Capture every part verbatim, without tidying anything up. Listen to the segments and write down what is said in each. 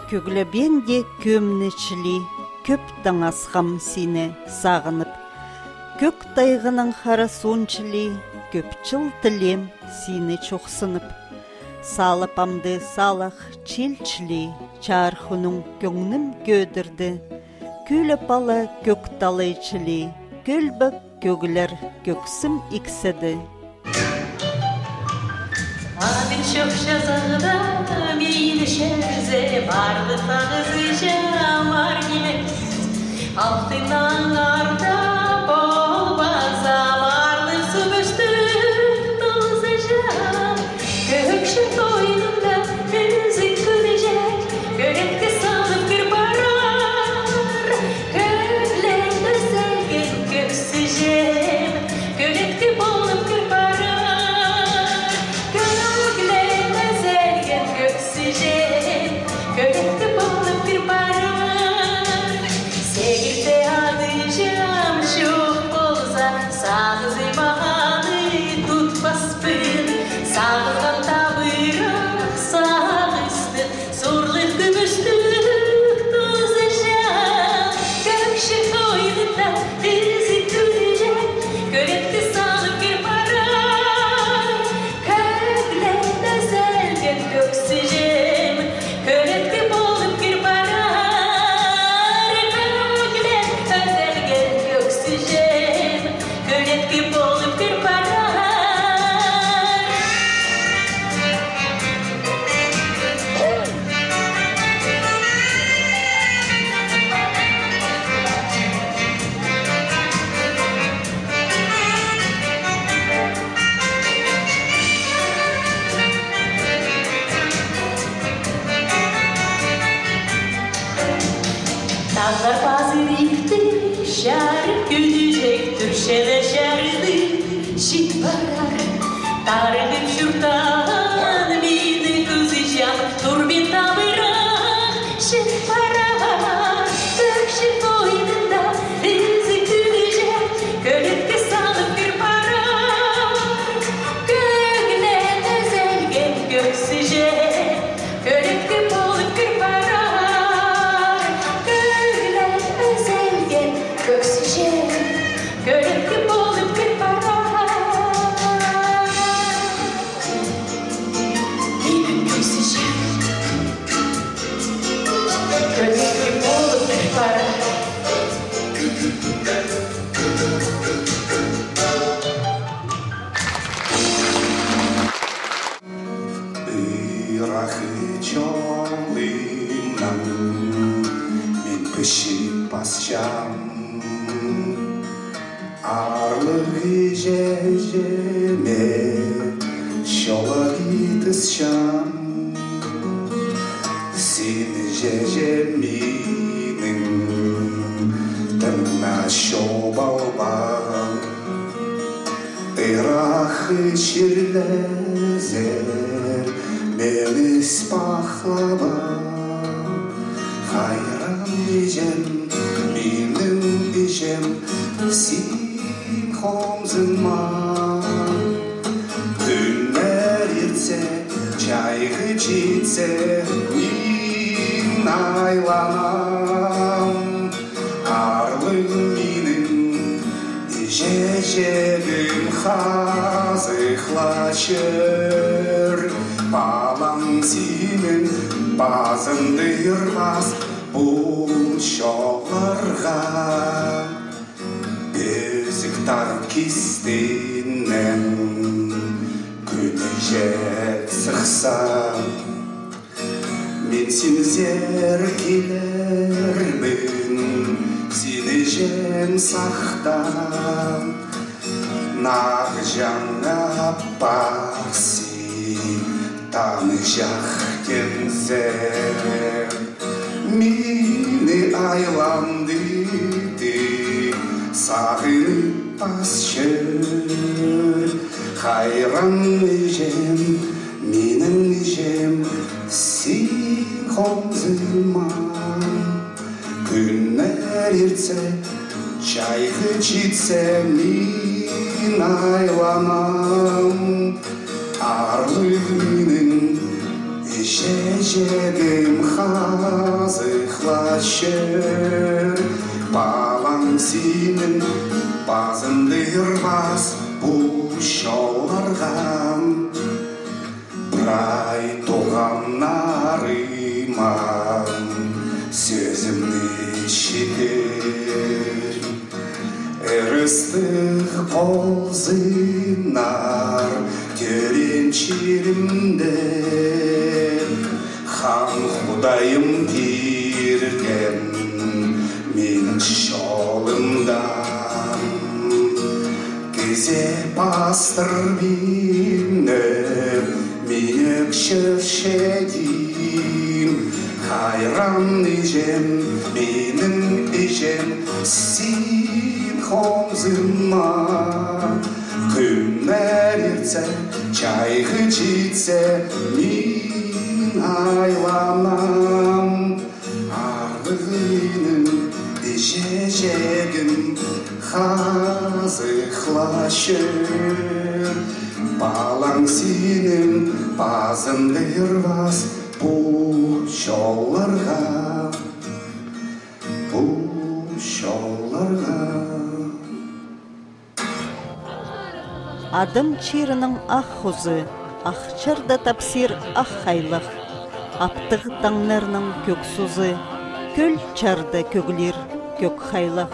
Көглөбен де көмнечили, көп таңасқам сені сағынып. Көк тайғының харасунчили, көпчіл тілем сені чоқсынып. Салыпамды салақ челчили, чархының көңнім көдірді. Көліп ала көк талайчили, көлбі көглер көксім иксіді. Абин шөк жазағыда мейлі шәрзе барды тағызы жамар келек. Алтыннан арда болбаза барды сүбішті тұзы жам. Көкші тойнымда үзі күрежек, көреткі салып кір барар. Көглеті сәлген көксі жем, көреткі болып кір барар. Көкті болып бір барар. Сегірте адыжам жоқ болса, сағызы бағаны тұтпаспын. Сағызған табырақ сағызды, сорлық күмістік тұзы жам. Көкші қойдыда үзі күрежек, көретті салып бір барар. Көглеті сәлген көксі жем, көретті болып кір барар. Көглет өтелген көксі жем, көретті болып кір барар. Tağlar bazı rifti, şarıp güdecek Türkçede şardı, şit barar. Tarıkım şurtan, midi kızıcam, turbin tabırak, şit barar. Türkçe koynunda, izi güdecek, köletke salıp bir parar. Göğlet özelgen göksücek, köletke bolup bir parar. Göksücek, köletke bolup bir parar. Benim göksücek, köletke bolup bir parar. Ирахы чолымнан мен пішіп басчам. Арлығы жежеме шола кетісшам. Сені жежемінің тымна шобалбам. Ирахы шерлезер мені спақлабам. Хайран ежем, менің ежем, сен қомзынма. Күнер етсе, чайғы жетсе, мен айланам. Арлың менің жежегім қазықлашыр. Балам сенің базыңды ырғас бұл шоғырға. Өзік тағып кестеннен күні жек сықсам. Мен сені зер келермін, сені жем сақтам. Нақ жаңа бақси таны жақкензер. Мені айланды сағынып басшыр. Хайран ежем, менің ежем, сен қомзыма. Күнер ертсе, чайғы жетсе, мен айланам. Арлы менің Ешежегім қазықлашыр, балаң сенің базыңды ырбас бұл шауларған. Брай тоған нарыман сөзімді шетер. Эрістік болзынар керенчерімді, хан құдайым берген менің шолымдан. Кезе бастыр мені менің шершегім, хайран ежем менің ежем сен қомзыма. Күннер етсе чайғы жетсе мен айланам. Арғының ежежегім қазықлашыр, балаң сенің базыңды ырбас бұл жолларға, бұл жолларға. Адым чирінің ақ хузы, ақ чырда тапсир ақ хайлық, аптығы таңнарының көк сузы, көл чарды көгілер көк хайлық.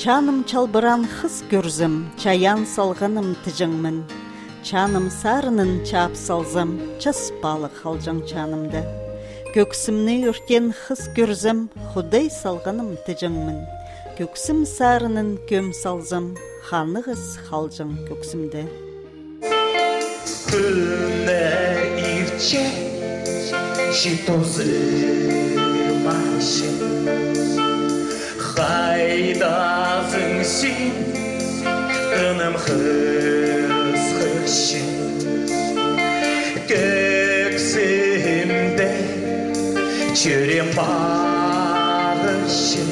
Чаным чалбыран хыс көрзім, чаян салғаным тіжіңмін. Чаным сарынын чап салзым, часпалы қалжың чанымды. Көксімні үртен хыс көрзім, худай салғаным тіжіңмін. Көксім сарынын көм салзым, ханығыз қалжың көксімді. Күнне ирче, житозы машы. Хайдазың сен, ыным хыз-хызшы. Көксімді жүрем бағышы.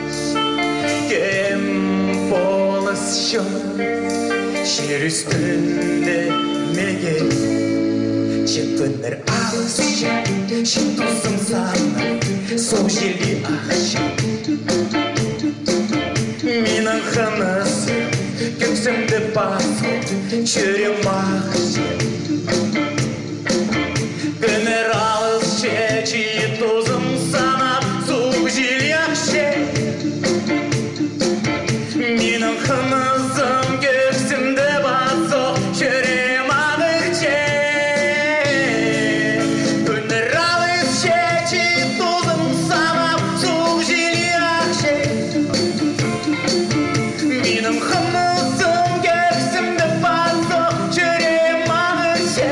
Кем болысшы, жер үстінде меге. Жеткендер алысшы, жетусың саны, сол желі ақшы. Менің қынысы, көксімді басу, жүрем ақшы. Көнер алысшы, жетусың санап, сол желі ақшы. Менің қынысым, көксімді басу, жүрем ақшы. Көнер алысшы, жетусың санап, сол желі ақшы. Менің қынысым, көксімді басу, жүрем ақшы.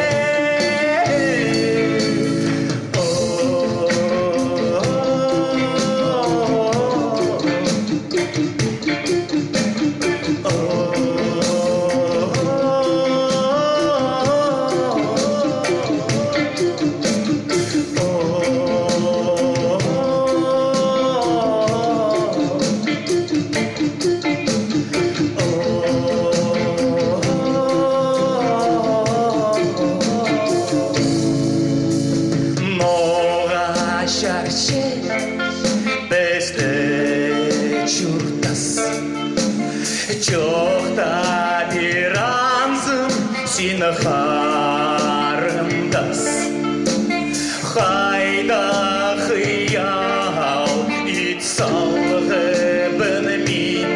Жоқта бір аңзым, сені қарындас. Қайда қиял, ит салғыбын мен.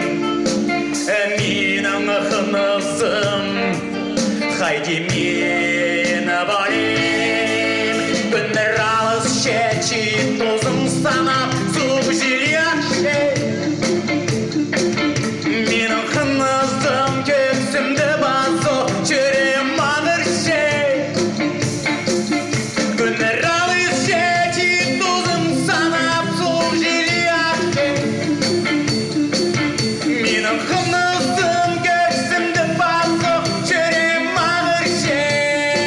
Менің қынысым, қайде мен барем. Күнер алыс шәчі, тозым санап, суық желі ақшы. Менің қынысым, көксімді басу, жүрем бағыршы. Күнер алыс шәчі, тозым санап, суық желі ақшы. Менің қынысым, көксімді басу, жүрем бағыршы.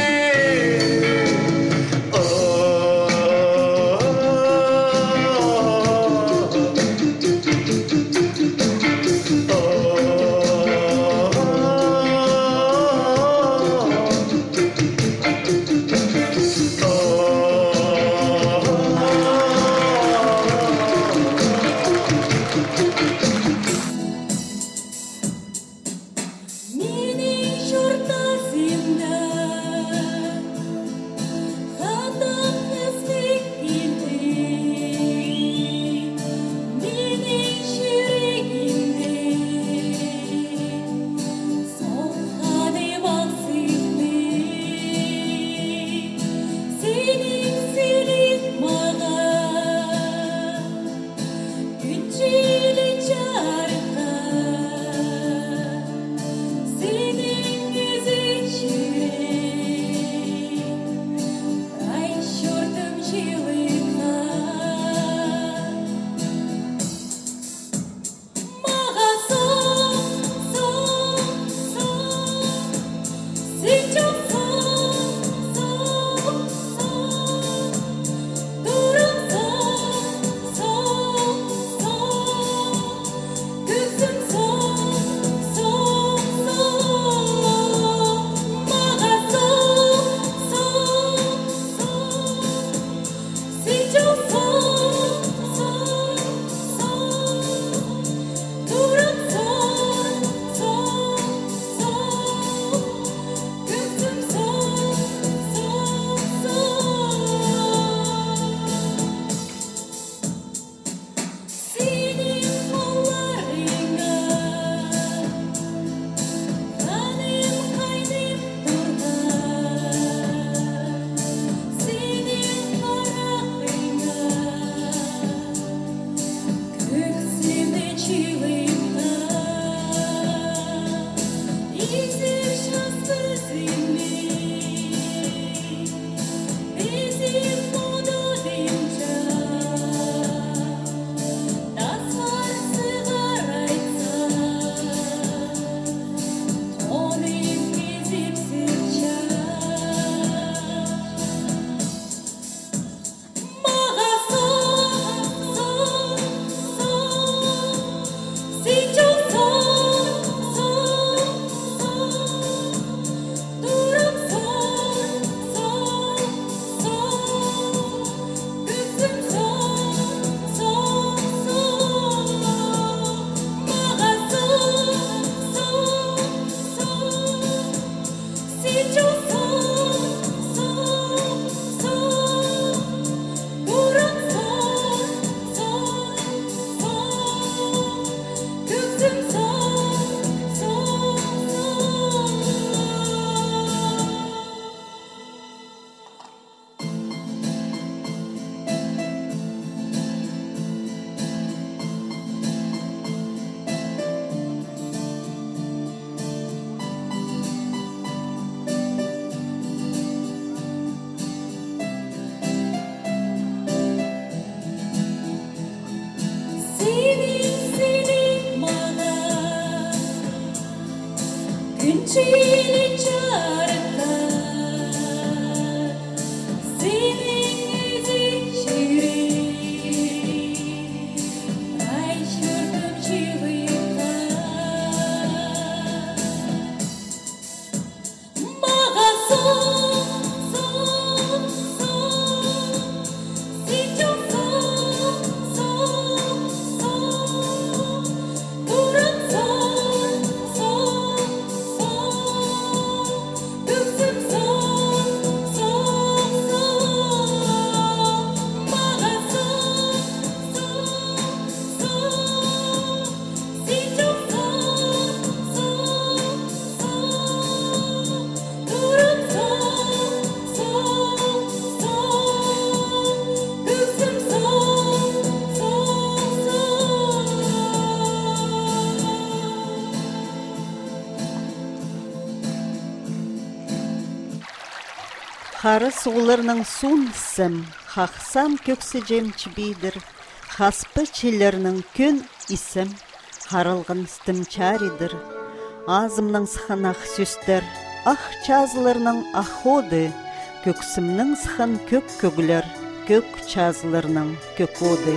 Хары суғыларының суын сім, хақсам көксі жемчі бейдір, хаспы челерінің көн исім, харылғын стім чаридір. Азымның сықын ақ сөстер, ақ чазыларының ақоды, көксімнің сықын көк көгілер, көк чазыларының көк оды.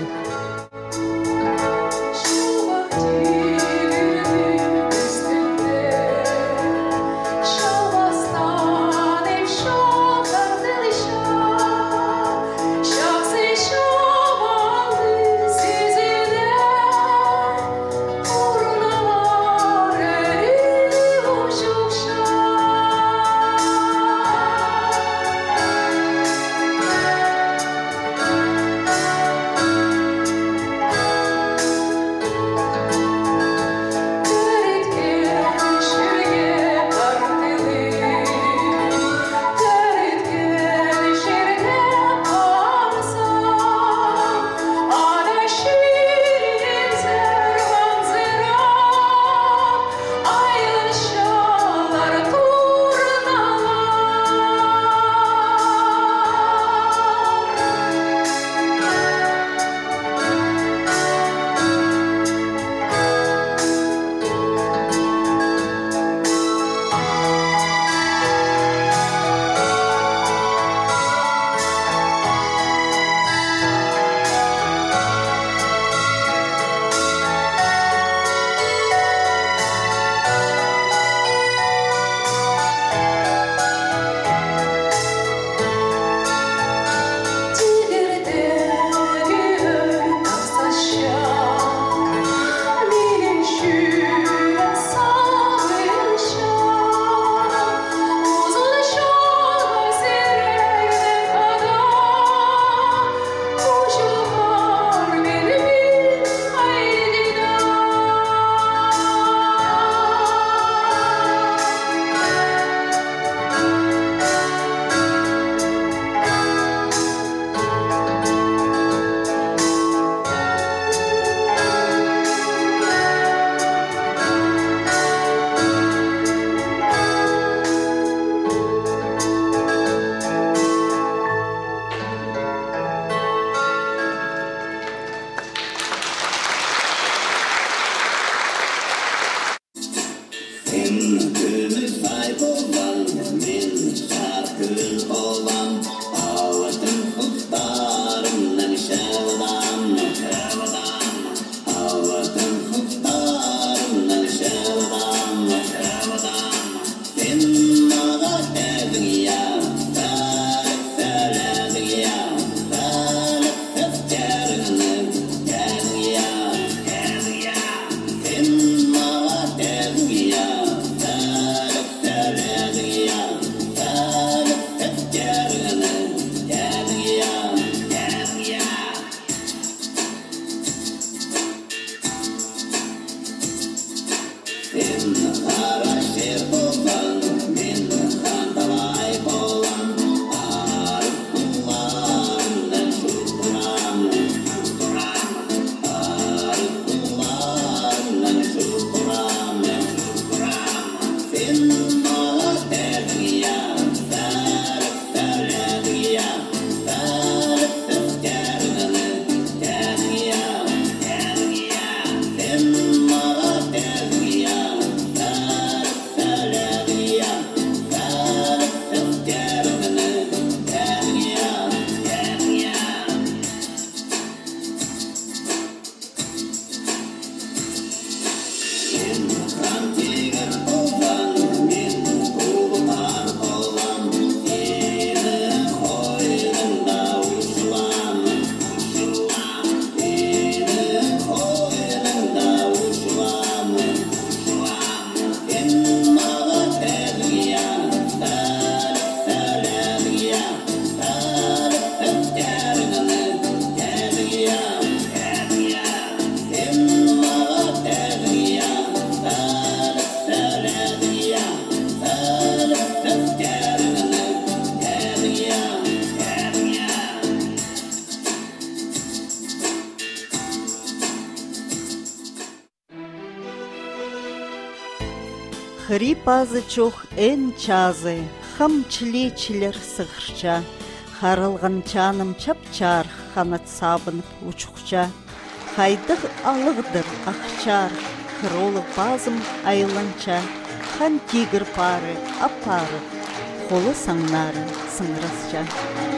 Хрипазы чох эн чазы, хам чилечилер сығырча, харылған чаным чап-чар, ханат сабынып учухча. Хайдық алығдыр ақчар, хролы пазым айланча, хан тигр пары, апары, қолы саңнары сыңырасча.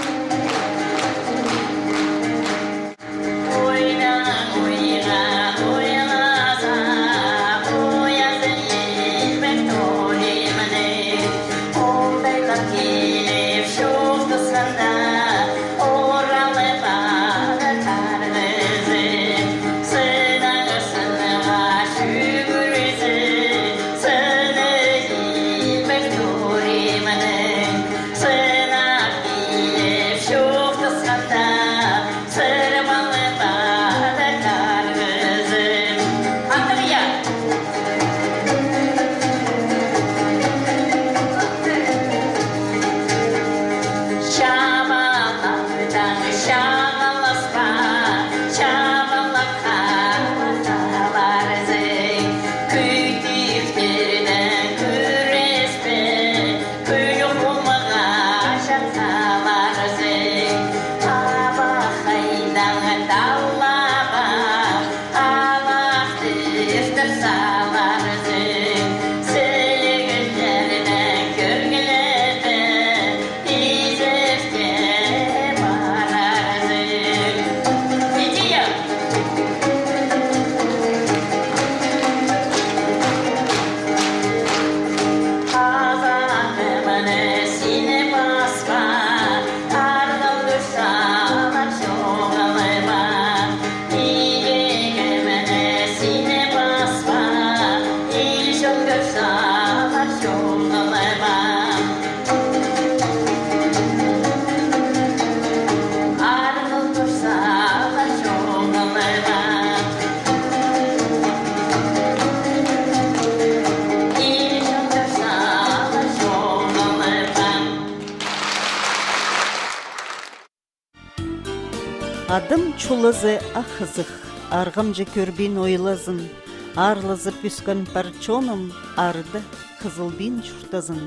Адым чулызы ахызық, арғымжы көрбин ойлазын, арлызы пүскін парчоным, арды қызылбин шұртазын.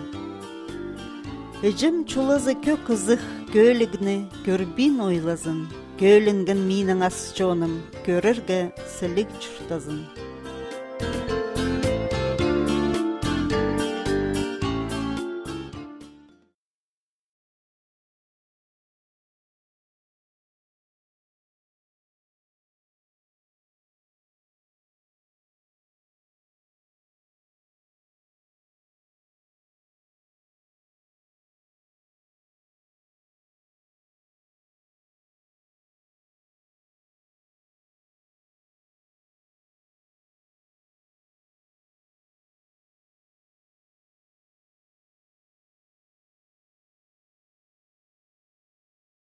Эжім чулызы кök ызық, көлігіні көрбин ойлазын, көлінгін минің асчоным, көріргі сілік шұртазын.